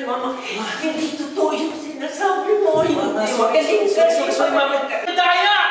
Mama. Hindi totoo yung sinasabi mo. Hindi magaling ka. Sorry, Mama. Daya!